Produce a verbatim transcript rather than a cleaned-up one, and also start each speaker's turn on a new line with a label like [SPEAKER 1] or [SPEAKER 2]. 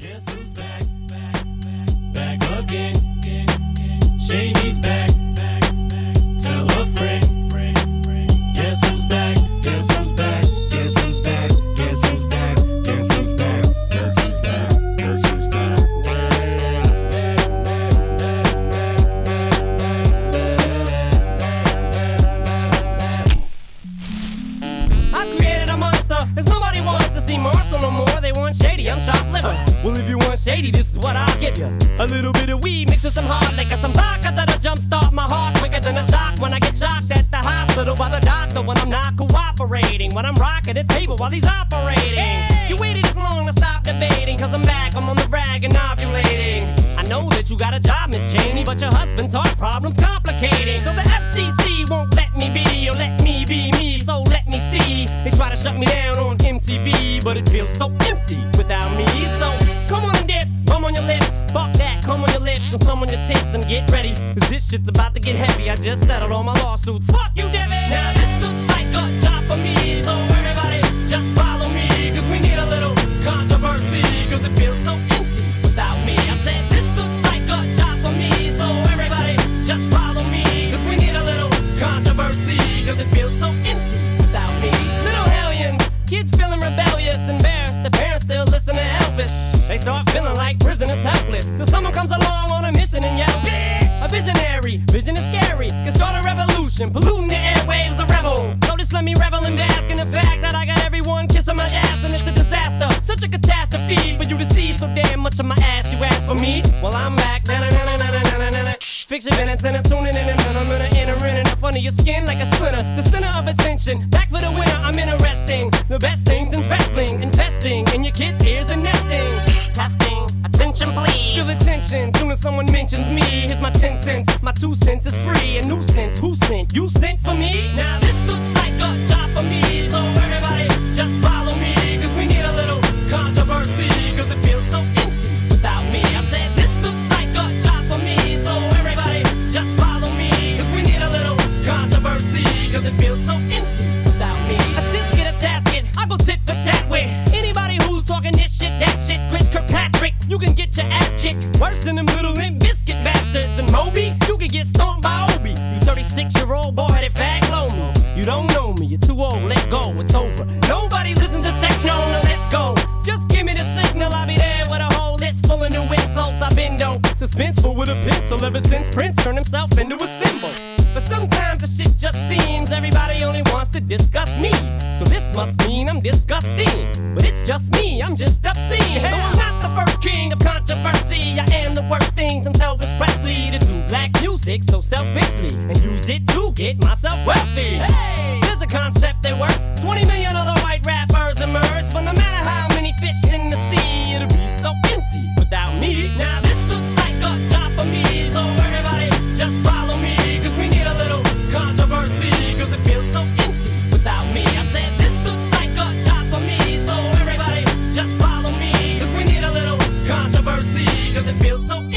[SPEAKER 1] Guess who's back? Back, back again. Shady's back. Tell a friend. Guess who's back? Guess who's back? Guess who's back? Guess who's back? Guess who's back? Guess who's back? Guess who's back?
[SPEAKER 2] I've created a monster. There's nobody wants to see Marshall no more. They want Shady. I'm chopped liver. Well, if you want Shady, this is what I'll give you. A little bit of weed mixed with some hard liquor, some vodka that'll jumpstart my heart quicker than a shock when I get shocked at the hospital by the doctor when I'm not cooperating. When I'm rocking the table while he's operating. Hey! You waited this long to stop debating, cause I'm back, I'm on the rag and ovulating. I know that you got a job, Miss Cheney, but your husband's heart problem's complicating. So the F C C won't let me be, or let me be me, so let me see. They try to shut me down on M T V, but it feels so empty without me. So come on and dip, bum on your lips. Fuck that, come on your lips and some on your tits and get ready, cause this shit's about to get heavy. I just settled all my lawsuits. Fuck you, Devin! Now this looks like a job for me, so everybody just follow me, cause we need a little controversy, cause it feels so empty without me. I said this looks like a job for me, so everybody just follow me, cause we need a little controversy, cause it feels so empty without me. Little hellions, kids feeling rebellious, embarrassed, the parents still listen to Elvis. They start feeling like prisoners helpless, till someone comes along on a mission and yells, bitch! A visionary, vision is scary, can start a revolution, polluting the airwaves, a rebel. So just let me revel and bask in the fact that I got everyone kissing my ass, and it's a disaster, such a catastrophe for you to see so damn much of my ass. You ask for me? Well, I'm back. Fix your minutes and I'm tuning in, and then I'm gonna enter in and up under your skin like a splinter. The center of attention, back for the winner. I'm interesting. The best things in wrestling, investing in your kids' ears and nesting. Testing, attention please. Feel the tension soon as someone mentions me. Here's my ten cents, my two cents is free. A nuisance, who sent? You sent for me? Now this looks like a job for me, so everybody just follow me, cause we need a little controversy, cause it feels so empty without me. I said this looks like a job for me, so everybody just follow me, cause we need a little controversy, cause it feels so empty without me. A tisk get a tasket, I go tit for tat with anybody who's talking this shit, that shit. Chris Kirkpatrick, you can get your ass kicked worse than them little Limp Biscuit bastards. And Moby, you can get stomped by Obi. You thirty-six year old boy headed fag blow me. You don't know me, you're too old, let go, it's over. Nobody listen to techno, now let's go. Just give me the signal, I'll be there with a whole list full of new insults. I've been dope, suspenseful with a pencil ever since Prince turned himself into a symbol. But sometimes the shit just seems everybody only wants to discuss me. So this must mean I'm disgusting, but it's just me, I'm just obscene. No, I'm not the first king of controversy. I am the worst thing since Elvis Presley to do black music so selfishly and use it to get myself wealthy. Hey, there's a concept that works. twenty million other white rappers emerge, but no matter how many fish in the sea, it'll be so empty without me. Now this looks like a job for me, so everybody just follow me, cause we need a little controversy, cause it feels so empty without me. I said this looks like a job for me, so everybody just follow me, cause we need a little controversy, cause it feels so empty.